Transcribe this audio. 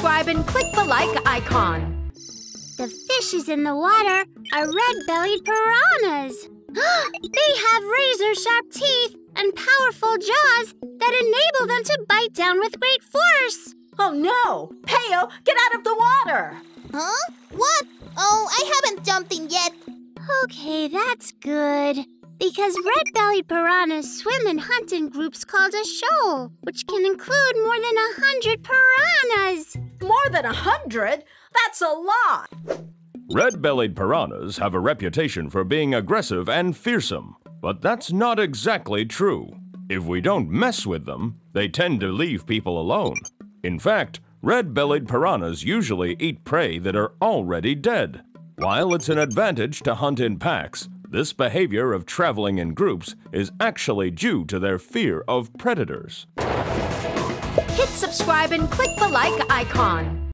subscribe and click the like icon. The fishes in the water are red-bellied piranhas. They have razor-sharp teeth and powerful jaws that enable them to bite down with great force. Oh no! Peo, get out of the water! Huh? What? Oh, I haven't jumped in yet. Okay, that's good. Because red-bellied piranhas swim and hunt in groups called a shoal, which can include more than 100 piranhas. More than 100? That's a lot! Red-bellied piranhas have a reputation for being aggressive and fearsome, but that's not exactly true. If we don't mess with them, they tend to leave people alone. In fact, red-bellied piranhas usually eat prey that are already dead. While it's an advantage to hunt in packs, this behavior of traveling in groups is actually due to their fear of predators. Hit subscribe and click the like icon.